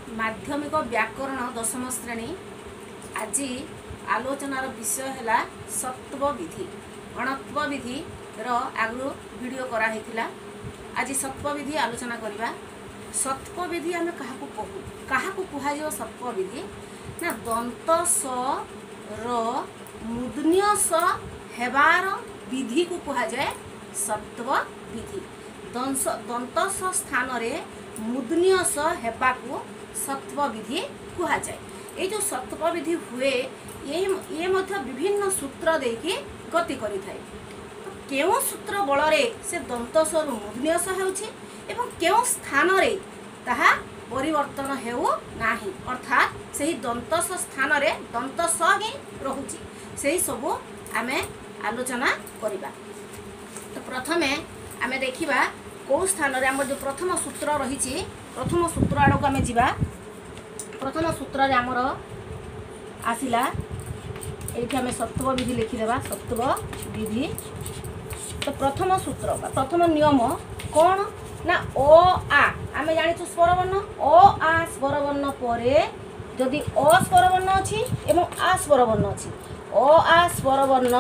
माध्यमिक व्याकरण दशम श्रेणी आज आलोचनार विषय है सत्व विधि अणत्व विधि आगु वीडियो कराइला। आज सत्व विधि आलोचना करवा। सत्व विधि आम क्या कहु सत्व विधि ना दंत स मूर्धन्य स हेबार विधि को कहुए सत्व विधि। दंत स स्थान मूर्धन्य स हेबा को सत्व विधि कहुए। ये जो सत्व विधि हुए ये विभिन्न सूत्र देकी गति करि थाए। तो केउ सूत्र बल से दंत सु मूर्धन्य स होउछि एवं केउ स्थान रे ताहा परिवर्तन हेउ नाही, अर्थात सही दंत स स्थान रे दंत स ही रहुछि। सही सबु आमे आलोचना करिबा। तो प्रथमे आमे देखिबा को स्थान रे हमर जो प्रथम सूत्र रहिछि, प्रथम सूत्र आडक आमे जिबा। प्रथम सूत्र रे हमर आसिला एठी आमे सत्व विधि लिखिदेबा। सत्व विधि तो प्रथम सूत्र प्रथम नियम कौन ना ओ आ आमे जानिछु स्वर वर्ण। ओ आ स्वर वर्ण परे जदि अ स्वर वर्ण अछि एवं आ स्वर वर्ण अछि, ओ आ स्वर वर्ण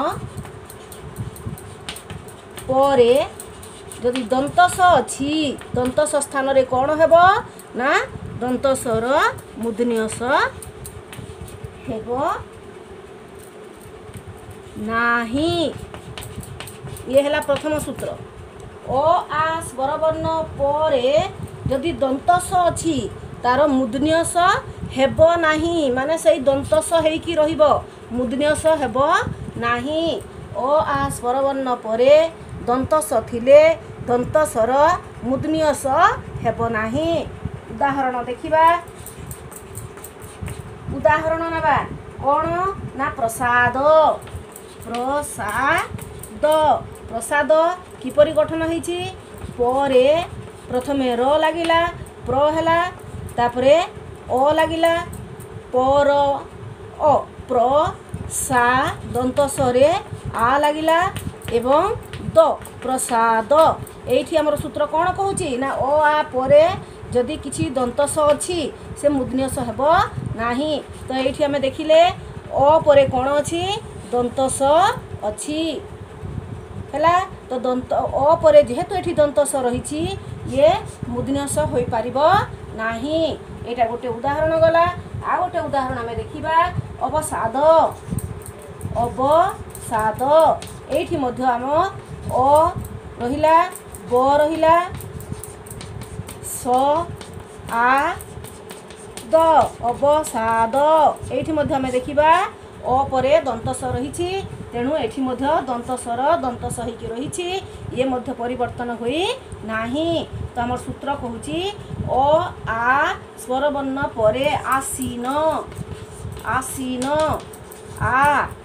परे जदि दंत स अछि, दंत स स्थान रे कौन हेबो ना दंत सर मूर्धन्य स हेबो नाही। ये हैला प्रथम सूत्र। ओ आ स्वर वर्ण परे जदि दंत स अछि तार मूर्धन्य स हेबो नाही, माने सही दंत स हेकी रहिबो, मूर्धन्य स हेबो नाही। ओ आ स्वर वर्ण परे दंत स थिले दंत सर मूर्धन्य स हेबो नाही। उदाहरण देखिबा। उदाहरण नबा कौन ना प्रसाद। प्रसाद प्रसाद किपरि गठन होइछि परे प्रथमे र लागिला प्र हैला तापरे अ लागिला पर अ प्र सा दंत सरे आ लागिला एवं द प्रसाद। एठी हमर सूत्र कौन कहूछि ना ओ आ परे जदि किछि दंत स अछि से मूर्धन्य स हेबो नाही। तो एठी हमें देखिले अ परे कौन अछि दंत स अछि हैला। तो दंत अ परे जेहेतु एठी दंत स रहिछि ये मूर्धन्य स होई पारिबो नाही। एटा गोटे उदाहरण गला। आ गोटे उदाहरण हमें देखिबा अवसाद। अवसाद एठी मध्य हम अ रहिला ब रहिला स आ द अवसाद। एठी मध्य हमें देखिबा अ परे दंत स रहिछि तेणु एठी मध्य दंत सर दंत स हिकी रहिछि, ये मध्य परिवर्तन होई नाही। तो हमर सूत्र कहूछि अ आ स्वर वर्ण परे आसीन आसीन आ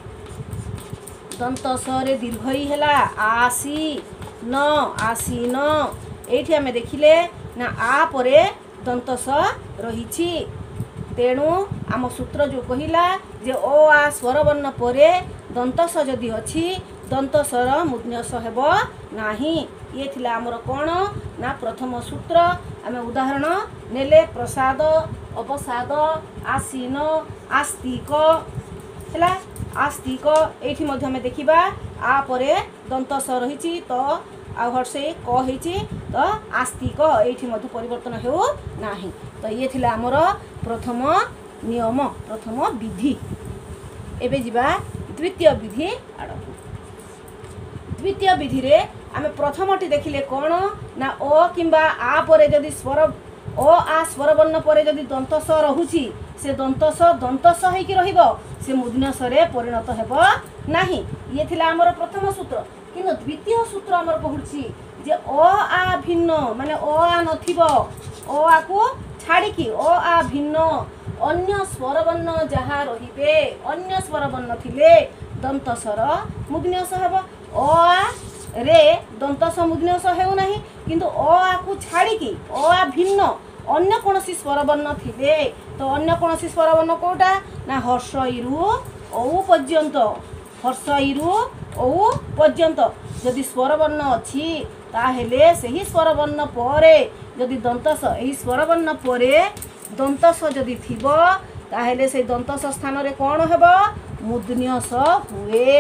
दंत स रे दीर्घ ई हैला आसी न आसीन। एठी हमें देखिले ना आ परे दंत स रहिछि तेणु आम सूत्र जो कहिला जे ओ आ स्वर वर्ण परे दंत स जदि अछि दंत सर मूर्धन्य स हेबो नाही। ये थिला हमर कोन ना प्रथम सूत्र। आमे उदाहरण नेले प्रसाद अवसाद आसीन आस्तिक हैला। आस्तिक एठी मध्य हमें देखिबा आ परे दंत स रहिछि तो आ हर्षे क हेछि तो आस्तिक एठी मध्य परिवर्तन हेउ नाही। तो ये थिला हमर प्रथम नियम प्रथम विधि। एबे जिबा द्वितीय विधि आडकु। द्वितीय विधि रे आमे प्रथमटी देखिले कोन ना ओ किंबा आ परे जदि स्वर ओ आ स्वर वर्ण परे जदि दंत स रहुछि से दंत स हेकी रहिबो, से मूर्धन्य स रे परिणत हेबो नाही। ये थिला हमर प्रथम सूत्र। किंतु द्वितीय सूत्र हमर कहूछि जे ओ आ भिन्न माने ओ आ नथिबो, ओ आ को छाड़ी की ओ आ भिन्न अन्य स्वर वर्ण जहाँ रहिबे अन्य स्वर वर्ण थिले दंत सर मूर्धन्य स हेबो। ओ आ रे दंत स मूर्धन्य स हेउ नाही, किंतु ओ आ को छाड़ी की ओ आ भिन्न अन्य कोनोसी स्वर वर्ण थिले तो अन्य कोनोसी स्वर वर्ण कोटा ना हर्ष इरु औ पर्यंत हर्ष इरु औ पर्यंत जदि स्वर वर्ण अछि ताहेले सही स्वर वर्ण परे जदि दंत स एही स्वर वर्ण परे दंतस जदि थिबो ताहेले से दंतस स्थान रे कोन हेबो मूर्धन्य स हुए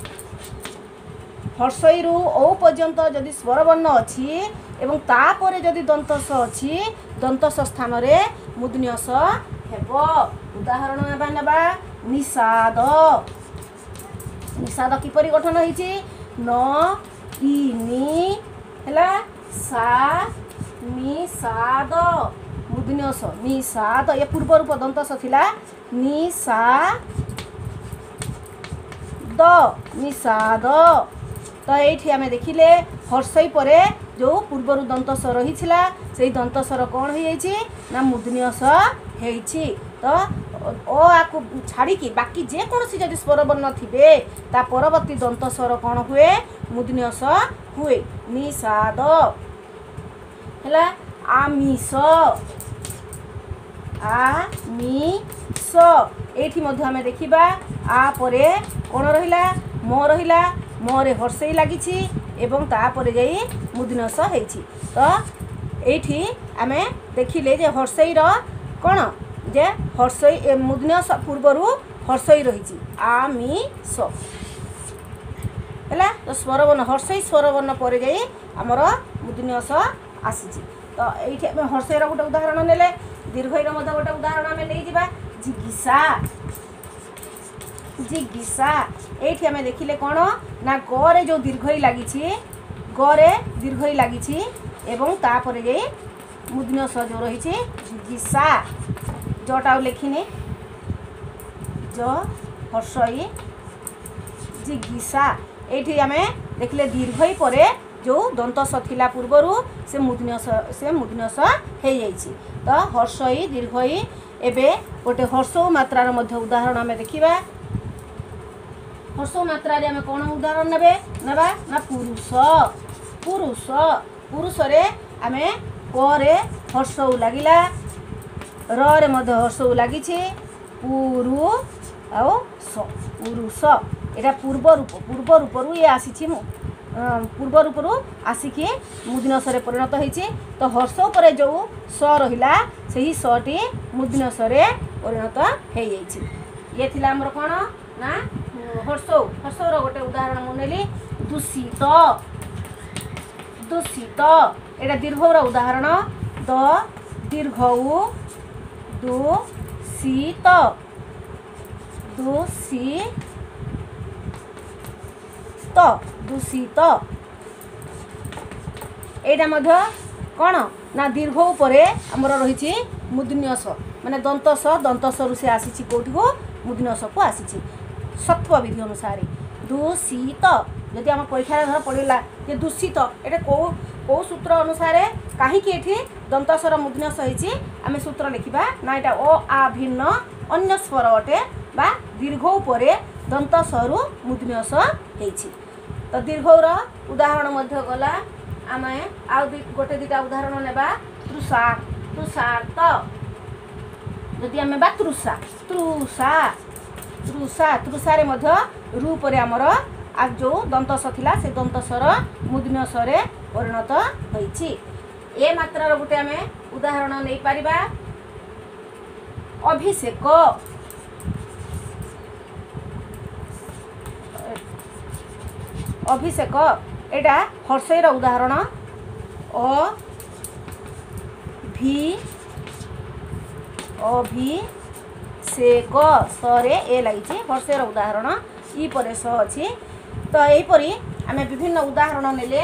हर्षई रु ओ पर्यंत जदि स्वरवर्ण अछि एवं तापरे जदि दंतस अछि दंतस स्थान रे मूर्धन्य स हेबो उदाहरण नेबा निषाद निषाद किपरि गठन होईछि न इ नि हैला सा निषाद मूर्धन्य स निषाद ये पूर्व रूप दंतस थिला निषाद निषाद तो ये आम देखिले हर्षई परे जो पूर्वर दंतस रही से दंतसर कौन हो ना मूर्धन्य स होईछि तो ओ आकु छाड़ी बाकी जेकोसी जदि स्वरवर्ण थिबे ता परवर्ती दंतस्वर कौन हुए मूर्धन्य स हुए निषाद हैला आमिष आमिष एठी मध्य आमे देखिबा आ परे कौन रहिला मोरे हर्षई लागिछि एवं ता परे जाई मूर्धन्य स हेछि तो एठी आमे देखिले जे हर्षई रो कौन जे हर्षई मूर्धन्य स पूर्वरु हर्षई रहिछि आमिष हैला तो स्वरवर्ण हर्षई स्वरवर्ण परे जाई हमर मूर्धन्य स आसीछि तो एठी आमे हर्षई रो गोटे उदाहरण नेले दीर्घई रो मध्य गोटे उदाहरण आमे नै जिबा जिज्ञासा जिज्ञासा एठी आमे देखिले कोन ना गरे जो दीर्घई लागिछि गरे दीर्घई लागिछि एवं ता परे जाई मूर्धन्य स जो रहिछि जिज्ञासा जोटा लिखिने जो हर्षई जिज्ञासा एठी आमे देखले दीर्घई परे जो दंतस थिला पूर्वरु से मूर्धन्य स हे जाइछि तो हर्षई दीर्घई एबे गोटे हर्षौ मात्रार मध्य उदाहरण आमे देखिबा हर्षौ मात्रा रे आमे कोन उदाहरण नेबा ना पुरुष पुरुष पुरुष रे आमे परे हर्षौ लागिला र रे मध्य हर्षौ लागिछि पुरु आउ स पुरुष एटा पूर्व रूप रु ये आसीछि पूर्व रूप रु आसिकी मूर्धन्य स रे परिणत होईछि तो हर्षौ परे जो स रहिला सेही स टी मूर्धन्य स रे परिणत हे जाइछि ये थिला हमर कोन ना हर्षौ रो गोटे उदाहरण मुनेली दूषित दूषित एटा दीर्घ रो उदाहरण द दीर्घौ दूषित दूषित दूषित एटा मध्य कौन ना दीर्घ उपरे हमर रही मूर्धन्य स माने दंतस रु से आसी कोठी को मूर्धन्य स को आसी सत्व विधि अनुसार दूषित जदि आम परीक्षा धर पड़ेगा जे दूषित एटा को सूत्र अनुसार कहीं दंतसर मूर्धन्य स होईछि आमे सूत्र लिखिबा ना एटा ओ आ भिन्न अन्य स्वर अटे बा दीर्घ उपरे दंतसरु मूर्धन्य स होईछि तो दीर्घर उदाहरण मध्य गला आमे आ गोटे दुटा उदाहरण नेबा तृषा तृषार्थ जदि आमे बा तृषा तृषा तृषा तृषा रे मध्य रु परे हमर आ जो दंतस थिला से दंतसर मूर्धन्य स रे परिणत होईछि ए मात्रार गोटे आमे उदाहरण नै पारिबा अभिषेक अभिषेक एटा हर्षई रो उदाहरण अभिषेक सरे ए लागिछि हर्षई रो उदाहरण ई परे स अछि तो एही परी आमे विभिन्न उदाहरण नेले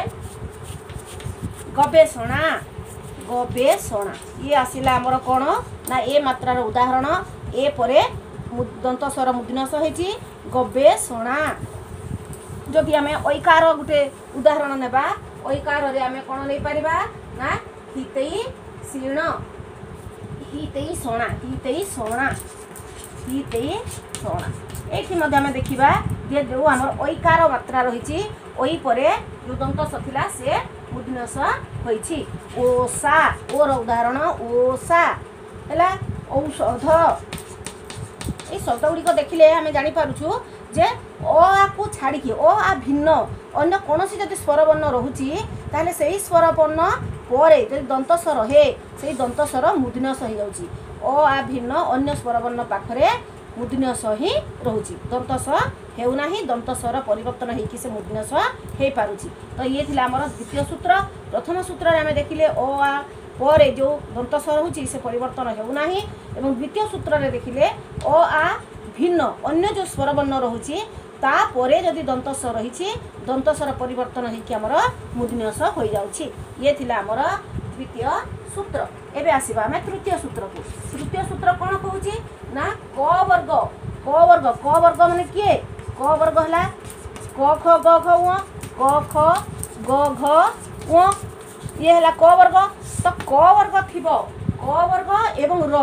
गवेषणा गवेषणा ये आसिला हमर कोन ना ए मात्रार उदाहरण ए परे दंतस्वर मूर्धन्य स होईछि गवेषणा जदि आमे ऐकार गुटे उदाहरण नेबा ऐकार रे आमे कोन नै परिबा ना हितई सीण हितई सोणा हितई सोणा हितई सोणा एठी मध्ये आमे देखिबा जे जो हमर ऐकार मात्रा रहिछि ओई परे जो दंतस थिला से मूर्धन्य स होईछि ओसा ओर उदाहरण ओसा हैला औषध ए शब्द गुड़िक देखिले आमे जानि पारुछु जे अ आ को छाड़ी अ आ भिन्न अन्य कोनोसी जदि स्वरवर्ण रहुछि ताले सेही स्वरवर्ण ପରେ ଯଦି ଦନ୍ତ ସ ରହେ ସେଇ ଦନ୍ତ ସ୍ୱର ମୂର୍ଧନ୍ୟ ସ ହେଇଯାଉଛି। ଅ ଆ ଭିନ୍ନ ଅନ୍ୟ ସ୍ୱରବର୍ଣ୍ଣ ପାଖରେ ମୂର୍ଧନ୍ୟ ସ ହିଁ ରହୁଛି। ଦନ୍ତ ସ ହେଉନାହିଁ, ଦନ୍ତ ସ୍ୱର ପରିବର୍ତ୍ତନ ହେଇକି ସେ ମୂର୍ଧନ୍ୟ ସ ହେଇପାରୁଛି। ତ ଇଏ ଥିଲା ଆମର ଦ୍ୱିତୀୟ ସୂତ୍ର। ପ୍ରଥମ ସୂତ୍ରରେ ଆମେ ଦେଖିଲେ ଅ ଆ ପରେ ଯେଉଁ ଦନ୍ତ ସ ରହୁଛି ସେ ପରିବର୍ତ୍ତନ ହେଉନାହିଁ, ଏବଂ ଦ୍ୱିତୀୟ ସୂତ୍ରରେ ଦେଖିଲେ ଅ ଆ ଭିନ୍ନ ଅନ୍ୟ ଯେଉଁ ସ୍ୱରବର୍ଣ୍ଣ ରହୁଛି ତାପରେ ଯଦି ଦନ୍ତ ସ ରହିଛି ଦନ୍ତ ସ୍ୱର ପରିବର୍ତ୍ତନ ହେଇକି ଆମର ମୂର୍ଧନ୍ୟ ସ ହୋଇଯାଉଛି। ଇଏ ଥିଲା ଆମର ଦ୍ୱିତୀୟ ସୂତ୍ର। ଏବେ ଆସିବା ଆମେ ତୃତୀୟ ସୂତ୍ରକୁ। ତୃତୀୟ ସୂତ୍ର କ'ଣ କହୁଛି ନା କ ବର୍ଗ। କ ବର୍ଗ, କ ବର୍ଗ ମାନେ କିଏ? କ ବର୍ଗ ହେଲା କ ଖ ଗ ଘ ଙ, କ ଖ ଗ ଘ ଙ, ଇଏ ହେଲା କ ବର୍ଗ। ତ କ ବର୍ଗ ଥିବ କ ବର୍ଗ ଏବଂ ର,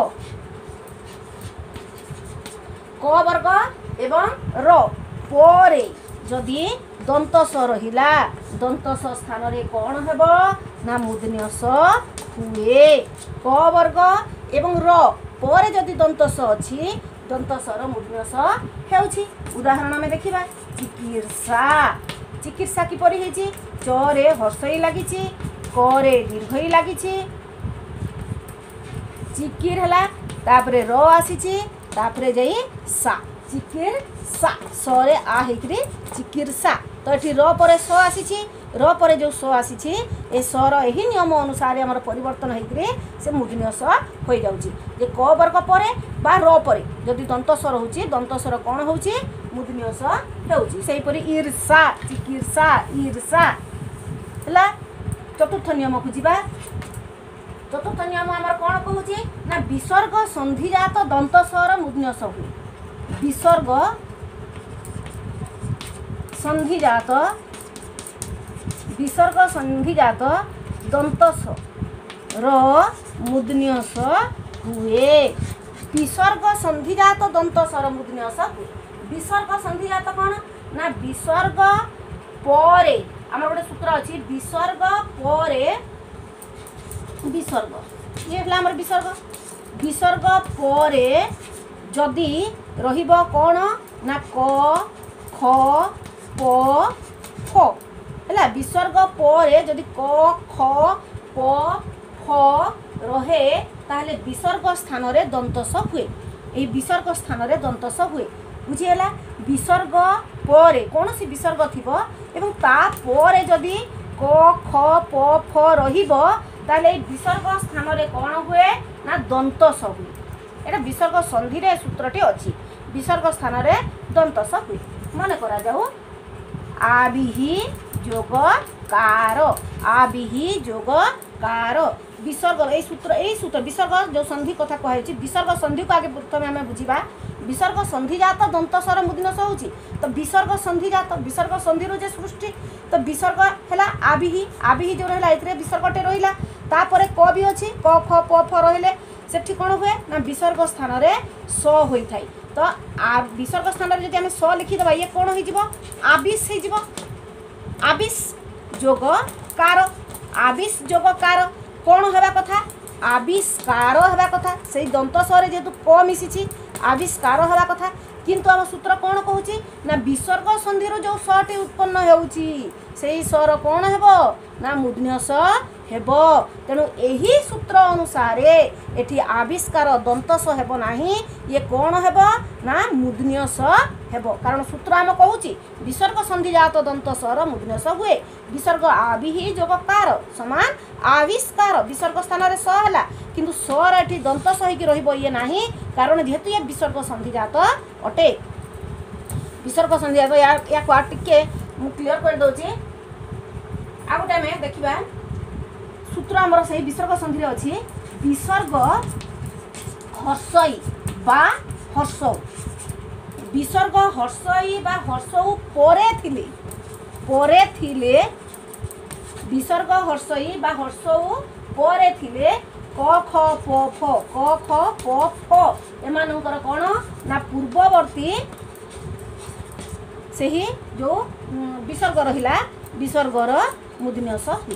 କ ବର୍ଗ ଏବଂ ର ପରେ ଯଦି ଦନ୍ତ ସ ରହିଲା ଦନ୍ତ ସ ସ୍ଥାନରେ କ'ଣ ହେବ ନା ମୂର୍ଧନ୍ୟ ସ ହୁଏ। କ ବର୍ଗ ଏବଂ ର ପରେ ଯଦି ଦନ୍ତ ସ ଅଛି ଦନ୍ତ ସର ମୂର୍ଧନ୍ୟ ସ ହେଉଛି। ଉଦାହରଣ ଆମେ ଦେଖିବା ଚିକିତ୍ସା। ଚିକିତ୍ସା କିପରି ହେଇଛି? ଚ ରେ ହର୍ଷଇ ଲାଗିଛି, କ ରେ ଦୀର୍ଘଇ ଲାଗିଛି, ଚିକିର ହେଲା, ତାପରେ ର ଆସିଛି, ତାପରେ ଯାଇ ସା, ଚିକିର ସା, ସ ରେ ଆ ହେଇକିରି ଚିକିତ୍ସା। ତ ଏଠି ର ପରେ ସ ଆସିଛି, ର ପରେ ଯେଉଁ ସ ଆସିଛି ଏ ସର ଏହି ନିୟମ ଅନୁସାରେ ଆମର ପରିବର୍ତ୍ତନ ହେଇକିରି ସେ ମୂର୍ଧନ୍ୟ ସ ହୋଇଯାଉଛି। ଯେ କ ବର୍ଗ ପରେ ବା ର ପରେ ଯଦି ଦନ୍ତ ସ ରହୁଛି ଦନ୍ତ ସ୍ୱର କ'ଣ ହେଉଛି? ମୂର୍ଧନ୍ୟ ସ ହେଉଛି। ସେହିପରି ଈର୍ଷା, ଚିକିତ୍ସା, ଈର୍ଷା ହେଲା। ଚତୁର୍ଥ ନିୟମକୁ ଯିବା। ଚତୁର୍ଥ ନିୟମ ଆମର କ'ଣ କହୁଛି ନା ବିସର୍ଗ ସନ୍ଧିଜାତ ଦନ୍ତ ସ୍ୱର ମୂର୍ଧନ୍ୟ ସ ହୁଏ। ବିସର୍ଗ ସନ୍ଧିଜାତ, ବିସର୍ଗ ସନ୍ଧିଜାତ ଦନ୍ତ ସ ର ମୂର୍ଧନ୍ୟ ସ ହୁଏ। ବିସର୍ଗ ସନ୍ଧିଜାତ ଦନ୍ତ ସ୍ୱର ମୂର୍ଧନ୍ୟ ସ ହୁଏ। ବିସର୍ଗ ସନ୍ଧିଜାତ କ'ଣ ନା ବିସର୍ଗ ପରେ ଆମର ଗୋଟେ ସୂତ୍ର ଅଛି ବିସର୍ଗ ପରେ ବିସର୍ଗ, ଇଏ ହେଲା ଆମର ବିସର୍ଗ। ବିସର୍ଗ ପରେ ଯଦି ରହିବ କ'ଣ ନା କ ଖ ପ ଫ ହେଲା। ବିସର୍ଗ ପରେ ଯଦି କ ଖ ପ ଫ ରହେ ତାହେଲେ ବିସର୍ଗ ସ୍ଥାନରେ ଦନ୍ତ ସ ହୁଏ। ଏହି ବିସର୍ଗ ସ୍ଥାନରେ ଦନ୍ତ ସ ହୁଏ। ବୁଝିହେଲା? ବିସର୍ଗ ପରେ କୌଣସି ବିସର୍ଗ ଥିବ ଏବଂ ତାପରେ ଯଦି କ ଖ ପ ଫ ରହିବ ତାହେଲେ এই ବିସର୍ଗ ସ୍ଥାନରେ କ'ଣ ହୁଏ ନା ଦନ୍ତ ସ ହୁଏ। এটা ବିସର୍ଗ ସନ୍ଧିରେ ସୂତ୍ରଟି ଅଛି। ବିସର୍ଗ ସ୍ଥାନରେ ଦନ୍ତ ସ ହୁଏ। ମନେ କରାଯାଉ ଆବିହି ଯୋଗ କାର, ଆବିହି ଯୋଗ କାର ବିସର୍ଗ এই সূত্র বিসর্গ যে সন্ধি কথা কুহযাଉଛି বিসর্গ সন্ধিକୁ আগে প্রথমে আমি বুঝিবা। বিসর্গ সন্ধিজাত দন্ত স্বর মূর্ধন্য স হଉଛି। তো বিসর্গ সন্ধিজাত বিসর্গ সন্ধির যে সৃষ্টি তো বিসর্গ হেলা আবিহি, আবিহি যে রহিলা এতে বিসর্গটে রহিলা তারপরে ক বি ଅଛି ক খ প ফ রহিলে সেটি কোণ হুয়ে না বিসর্গ স্থাନରେ স হইথাই। তো বিসর্গ স্থাନରେ যদি আমি স লিখিদেবা ইয়ে কোণ হইଯିବ আবিষ হইଯିବ। আবিষ যোগ କାର, আবিষ যোগ କାର কোণ হওয়া কথা আবিষ্কার হওয়া কথা। সেই দন্ত স্বরে যেহেতু ক মিশিছি আবিষ্কার হওয়া কথা, কিন্তু আমার সূত্র কোণ কହୁଛି না বিসর্গ সন্ধির যে সটি উৎপন্ন ହେଉଛି সেই স্বর কোণ ହେବ না মূর্ধন্য স ହେବ। তেণু ଏହି সূত্র অনুসারে এটি আবিষ্কার দন্ত স ହେବ ନାହିଁ, ইয়ে কোণ ହେବ না মূর্ধন্য স ହେବ। কারণ সূত্র আমি কହୁଛି বিসর্গ সন্ধিজাত দন্ত স্বর মূর্ধন্য স হুয়ে। বিসর্গ আবিহি যোগ କାର সমান আবিষ্কার বিসর্গ স্থাନରେ স ହେଲା, কিন্তু স্বর এটি দন্ত স ହେଇକି ରହିବ ইয়ে ନାହିଁ, কারণ যেহেতু ইয়ে বিসর্গ সন্ধিজাত অটে। বিসর্গ সন্ধিজাত ইয়াকু আর টিকে মু ক্লিয়ার করে দଉଛି। আর গোটে আমি দেখিবা সূত্র আমার সেই বিসর্গ সন্ধিরে ଅଛି বিসর্গ হর্ষই বা হর্ষৌ। বিসর্গ হর্ষই বা হর্ষৌ পরে থিলে বিসর্গ হর্ষই বা হর্ষৌ পরে থিলে ক খ প ফ ক খ প ফ এমানଙ୍କର কোণ না পূর্ববর্তী ସେହି ଯେଉଁ ବିସର୍ଗ ରହିଲା ବିସର୍ଗର মূর্ধন্য স ହୁଏ।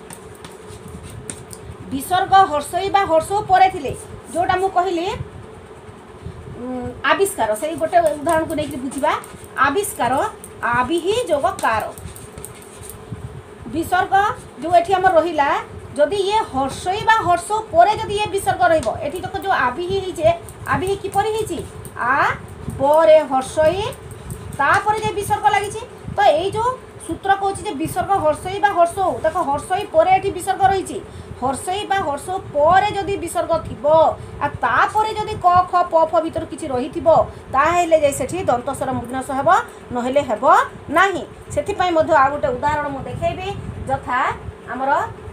বিসর্গ হর্ষই বা হর্ষৌ পরে থিলে जोटा मु कहली आविष्कार से गोटे उदाहरण को लेकर बुझा। आविष्कार आबिहि जोग कार विसर्ग जो एठी हमर रहिला जदि ये हर्षई बा हर्ष परे जदि ये विसर्ग रहिबो एठी देखो जो आबिहि हिचे आबिहि किपरि हिची आ परे हर्षई तापर जे विसर्ग लागिछि तो एई जो सूत्र कहूँ जे विसर्ग हर्षई बा हर्ष देखो हर्षई परे एठी विसर्ग रही हर्षई बा हर्ष परे जदि विसर्ग थिबो आ तापर जदि क ख प फ भीतर किछि रही थिबो ताहेले जे सेठी दंतस्वर मूर्धन्यस हेबो नहेले हेबो नाही सेथि पई मध्य आ गोटे उदाहरण मु देखैबी जथा हमर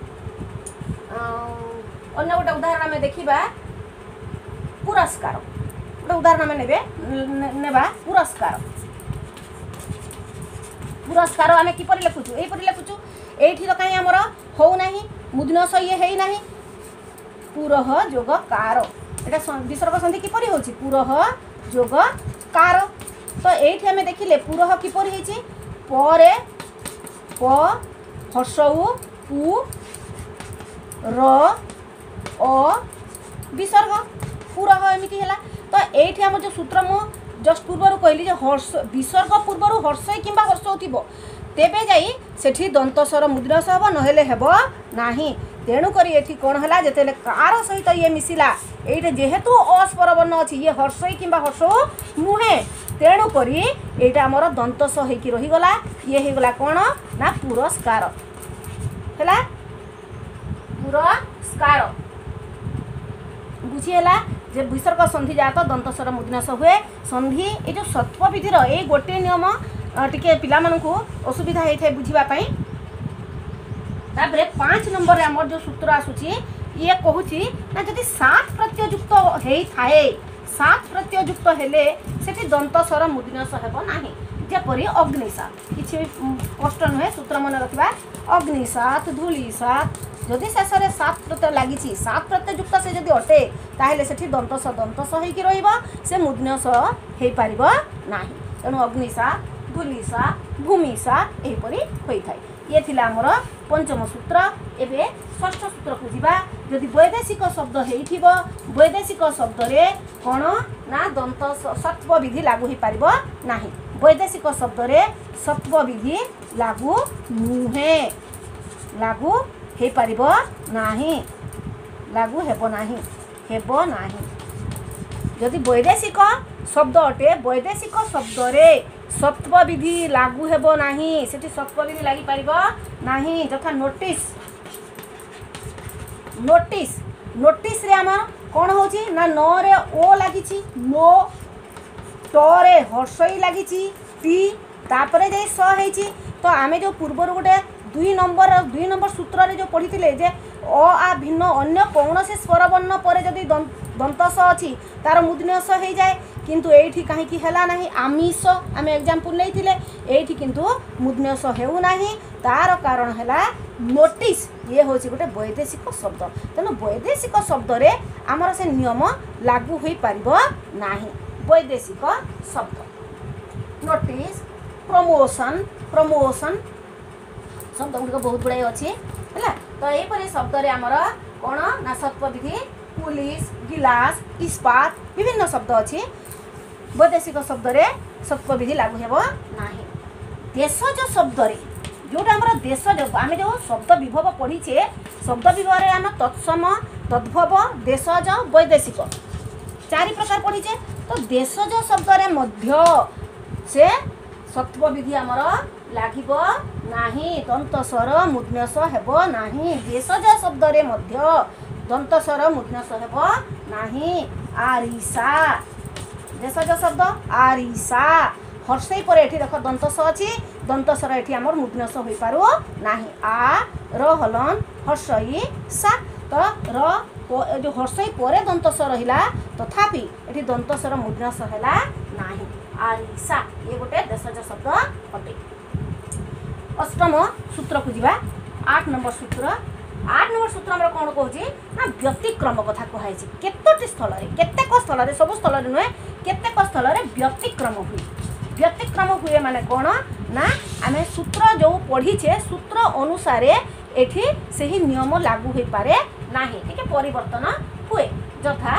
अन्य गोटे उदाहरण आमे देखिबा पुरस्कार गोटे उदाहरण आमे नेबा पुरस्कार पुरस्कार आमे किपरि लिखुछु एपरि लिखुछु एठी तो काई हमर हो नाही मूर्धन्यस ये हेई नाही पुरह जोग कार एटा विसर्ग संधि किपरि होछि पुरह जोग कार तो एठी आमे देखिले पुरह किपरि हेछि परे प हर्षउ पु र अ विसर्ग पुरह एमिति हैला तो एठी हमर जो सूत्र मु जस्ट पूर्वर कहली जे हर्ष विसर्ग पूर्वर हर्षई किंबा हर्ष होतिबो तेबे जाई सेठी दंतस्वर मूर्धन्यस हेबो नहेले हेबो नाही तेणु करी एठी कोन हला जेतेले कार सहित ये मिसिला एटे जेहेतु अस्वर वर्ण अछि ये हर्षई किंबा हर्ष नुहे तेणु करी एटा हमर दंतस हेकी रही गला ये हे गला कोन ना पुरस्कार हैला पुरस्कार बुझी हैला जे विसर्ग संधि जात दंतस्वर मूर्धन्यस हुए संधि ए जो सत्व विधिर ए गोटे नियम टिके पिला मानकु असुविधा हेथे बुझिबा पई तापरे 5 नंबर रे हमर जो सूत्र आसुची ये कहूची ना जदि 7 प्रत्यय युक्त हेई थाए 7 प्रत्यय युक्त हेले सेठी दंतस्वर मूर्धन्यस हेबो नाही जेपरि अग्निसात किछि कष्ट नहे सूत्र मन रखिबा अग्निसात धूलिसात जदि शेष में 7 प्रत्यय लगी 7 प्रत्यय युक्त से जदि अटे ताहेले सेठी दंतस दंतस होइकी रहिबो से मूर्धन्यस हेई पारिबो नाही तेणु अग्निसा धूलिसा भूमिसा एपरि होई थाए ये थिला हमर पंचम सूत्र एबे षष्ठ सूत्र को जीवा जदि वैदेशिक शब्द हेइथिबो वैदेशिक शब्द रे कोन ना दंत सत्व विधि लागू ही पारिबो नाही वैदेशिक शब्द रे सत्व विधि लागू नुहे लागू हे पारिबो नाही लागू हेबो नाही जदि वैदेशिक शब्द अटे वैदेशिक शब्द रे सत्व विधि लागू हेबो नाही सेठी सत्व विधि लागि पारिबो नाही जथा नोटिस नोटिस नोटिस रे हमर कोन होची ना न रे ओ लागिची नो ट रे हर्षई लागिची टी तापरे जे स हेची तो आमे जो पूर्वर गोटे 2 नंबर सूत्र रे जो पढ़िथिले जे अ आ भिन्न अन्य कौनसी स्वर वर्ण परे जदि दंतस अछि तार मूर्धन्यस हे जाए किंतु एठी काहे कि हला नाही आमिष आमे एग्जांपल लेथिले एठी किंतु मूर्धन्यस हेउ नाही तार कारण हला नोटिस ये होछि गोटे वैदेशिक शब्द तेनो वैदेशिक शब्द रे हमर से नियम लागू होई परिबो नाही वैदेशिक शब्द नोटिस प्रमोशन शब्द गुड़िक बहुत गुड़ाई अच्छी है तो यहीपरि शब्द रे आमर कौन ना सत्व विधि पुलिस गिलास इस्पात विभिन्न शब्द अच्छी वैदेशिक शब्द रे सत्व विधि लागू हेबो नाही देशज शब्द रे जोटा आमर देशज आमे जो शब्द विभव पढ़ीचे शब्द विभव रे आम तत्सम तद्भव देशज वैदेशिक 4 प्रकार पढ़ीचे तो देशज शब्द रे मध्य से सत्व विधि आमर लागिबो नाही दंतस्वर मूर्धन्यस हेबो नाही देशज शब्द रे मध्य दंतस्वर मूर्धन्यस हेबो नाही आरिसा देशज शब्द आरिसा हर्षई पर एठी देखो दंतस अछि दंतस्वर एठी हमर मूर्धन्यस होई पारो नाही आ र हलन हर्षई सा तो र जो हर्षई परे दंतस्वर रहिला तथापि एठी दंतस्वर मूर्धन्यस हैला नाही आरिसा ये गोटे देशज शब्द अटे अष्टम सूत्र को जीवा 8 नंबर सूत्र हमर कोन कहूची ना व्यतिक्रम कथा कहै छी केतोटी स्थल रे केतेक स्थल रे सब स्थल रे नय केतेक स्थल रे व्यतिक्रम हुए माने कोन ना आमे सूत्र जो पढ़ी छे सूत्र अनुसार एठी सही नियम लागू होई पारे नाही ठीक परिवर्तन हुए जथा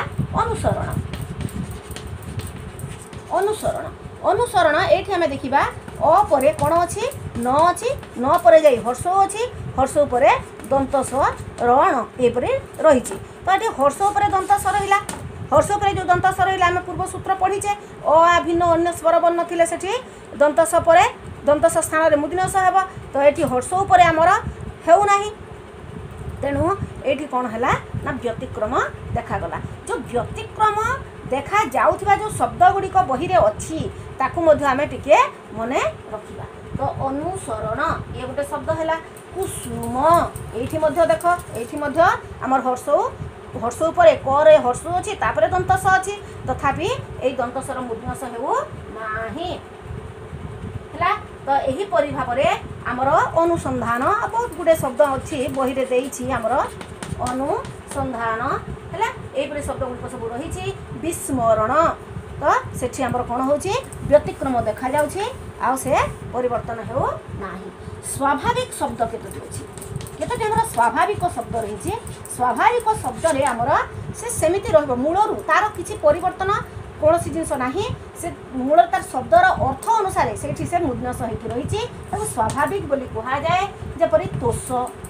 अनुसरण एठी हमें देखिबा अ परे कोन अछि न परे जाई हर्ष अछि हर्ष परे दंतस रण एपरि रही। तो ये हर्ष उपर दंतस रहा। हर्ष उपर जो दंतस रहा आम पूर्व सूत्र पढ़ीचे अ आ भिन्न अन्य स्वर वर्ण थिले सेठी दंतस पर दंतस स्थान में मूर्धन्यस हेब। तो ये हर्ष उपर आमर हेउना। तेणु ये कौन है ना व्यतिक्रम देखागला। जो व्यतिक्रम देखा जाउथिबा जो शब्द गुड़िक बही रे अच्छी ताकू मध्य आमे टिके मने रखिबा। तो अनुसरण ये गोटे शब्द है। कुसुम ये देख ये आमर हर्ष उपर करे हर्ष अच्छी तापर दंतस अच्छी तथापि ये दंतसर मूर्धन्यस हेउ नाही है। तो यही परि भाव आमर अनुसंधान बहुत गुड़े शब्द अच्छी बही रे देइछि आमर अनुसंधान है। ये शब्द गुड़िक सब रही। विस्मरण तो सेठी आमर कौन हो व्यतिक्रम देखा जाउछि आ से परिवर्तन हेउ नाही। स्वाभाविक शब्द केतोटी अछि केतोटी आमर स्वाभाविक शब्द रही। स्वाभाविक शब्द रे आमर से सेमिति रहबो मूलरू तार किछि परिवर्तन कौन सी जिनस ना से मूल तार शब्दर अर्थ अनुसार से मूर्धन्यस होकर रही स्वाभाविक बोली कह जाए। जपरी तोष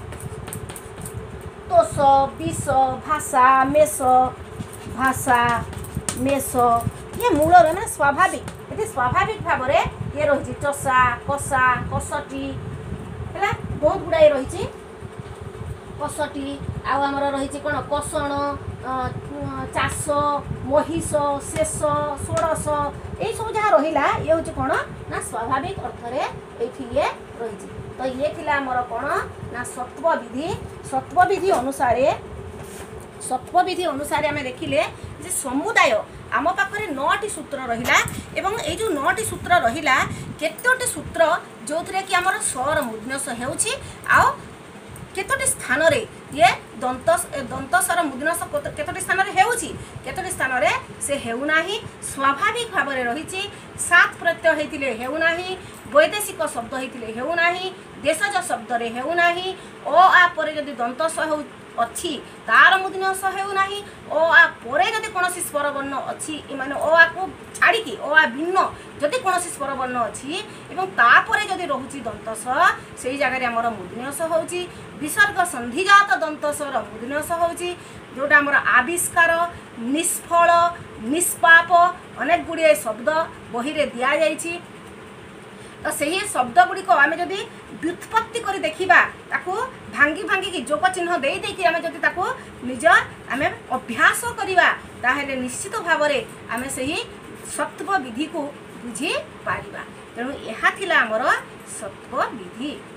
तोष विष भाषा मेष भाषा मेष ये मूल मैंने स्वाभाविक ये स्वाभाविक भाव में ये रही चषा कषा कसटी है बहुत गुड़ाए रही। कसटी आमर रही कौन कषण चाष महिष शेष षोड़श ये सब जहाँ रहा ये हूँ कौन ना स्वाभाविक अर्थ ये रही। तो ये थी आमर कौन ना सत्वविधि अनुसार आम देखिले जे समुदाय आम पाखे 9टी सूत्र रहिला एवं ये जो 9टी सूत्र रहिला केतोटी सूत्र जो थे कि आमर स्वर मूर्धन्यस हेउछि आ केतोटी स्थान रे ये दंतसर मूर्धन्यस केतोटी स्थान रे हेउछि केतोटी स्थान रे से हेउ नाही। स्वाभाविक भाव में रही। सात प्रत्यय हेतिले हेउ नाही। वैदेशिक शब्द हेतिले हेउ नाही। देशज शब्द रे हेउ नाही। अ आ परे यदि दंतस हेउ अच्छी तार मूर्धन्यस हेउ नाही। अ आ परे यदि कोनोसी स्वर वर्ण अच्छी माने अ आ को छाड़ी कि अ आ भिन्न जदि कोनोसी स्वर वर्ण अच्छी एवं तापरे जदि रहुची दंतस सेही जगह रे हमर मूर्धन्यस होउची। विसर्ग संधिजात दंतसर मूर्धन्यस होउची जोटा हमर आविष्कार निष्फल निष्पाप अनेक गुड़िए शब्द बही रे दिया जाइछि। तो सही शब्द गुड़िक आम जदि व्युत्पत्ति कर देखा ताकू भांगी भांगी की जोग चिन्ह दे देकी आम जदि ताकू निज आम अभ्यास करवा ताहेले निश्चित भाव में आम सही सत्व विधि को बुझी पारिबा। तेणु यह थिला आमर सत्व विधि।